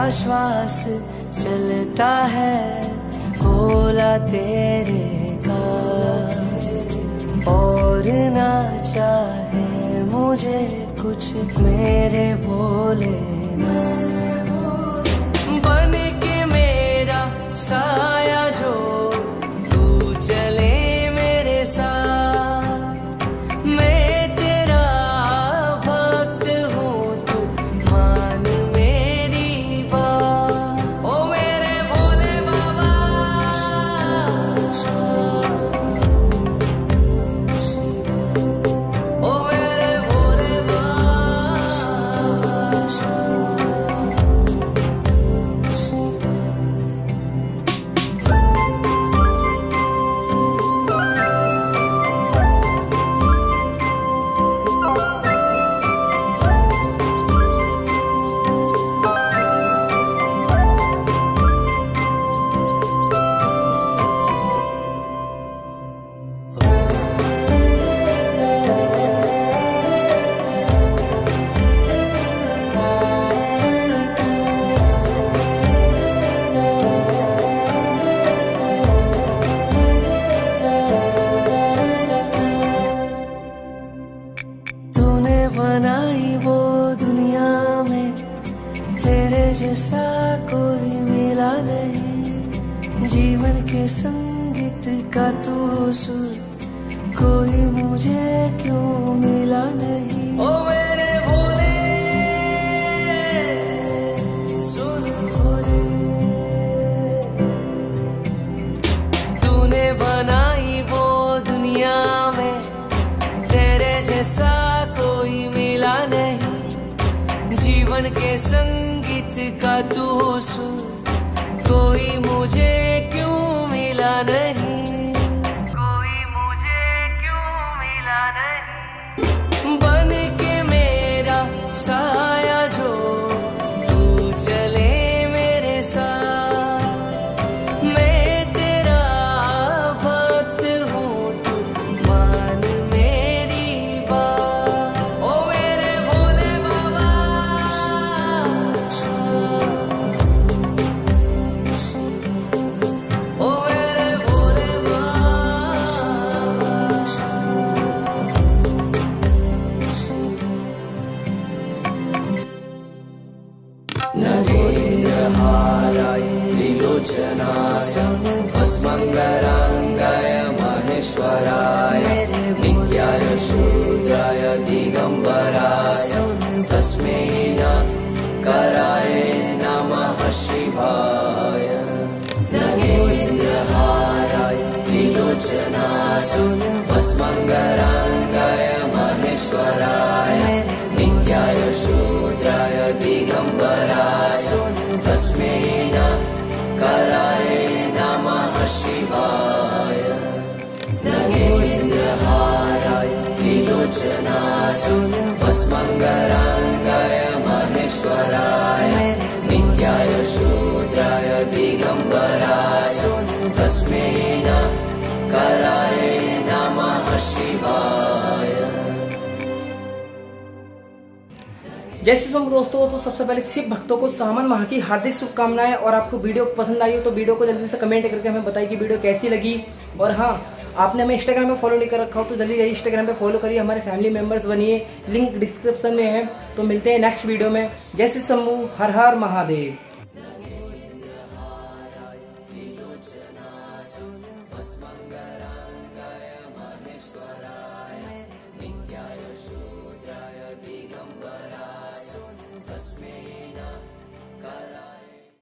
श्वास चलता है बोला तेरे का, और ना चाहे मुझे कुछ मेरे भोले ना, बन के मेरा साया जो तू चले मेरे साथ, मैं तेरा भक्त हूँ तू मान मेरी बात। ओ मेरे भोले बाबा, ओ मेरे भोले बाबा, तूने बनाई वो दुनिया में तेरे जैसा कोई मिला नहीं, जीवन के संगीत का तू सुर कोई मुझे क्यों मिला नहीं। ओ मेरे भोले सुन भोले, तूने बनाई वो दुनिया में तेरे जैसा कोई मिला नहीं, जीवन के संगीत का तू सुर कोई मुझे क्यों मिला नहीं, कोई मुझे क्यों मिला नहीं, बन के मेरा साया जो तू चले मेरे साथ, मैं तेरा भक्त हूँ तू मान मेरी बात। ओ मेरे भोले बाबा, ओ मेरे भोले बाबा, नगेन्द्रहाराय त्रिलोचनाय भस्मङ्गराङ्गाय महेश्वराय नित्याय शूद्राय दिगम्बराय तस्मै कराय नमः शिवाय। नगेन्द्रहाराय त्रिलोचनाय भस्मङ्गराङ्गाय महेश्वराय नित्याय शूद्राय दिगम्बराय तस्मै कराय नमः शिवाय। नगेन्द्रहाराय त्रिलोचनाय भस्मङ्गराङ्गाय महेश्वराय नित्याय शूद्राय दिगम्बराय तस्मै कराय नमः शिवाय। जय श्री राम दोस्तों। तो सबसे पहले शिव भक्तों को सावन माह की हार्दिक शुभकामनाएं, और आपको वीडियो पसंद आई हो तो वीडियो को जल्दी से कमेंट करके हमें बताइए कि वीडियो कैसी लगी। और हाँ, आपने हमें इंस्टाग्राम पे फॉलो नहीं कर रखा हो तो जल्दी जल्दी इंस्टाग्राम पे फॉलो करिए, हमारे फैमिली मेंबर्स बनिए, लिंक डिस्क्रिप्शन में है। तो मिलते हैं नेक्स्ट वीडियो में। जय श्री शंभू, हर हर महादेव।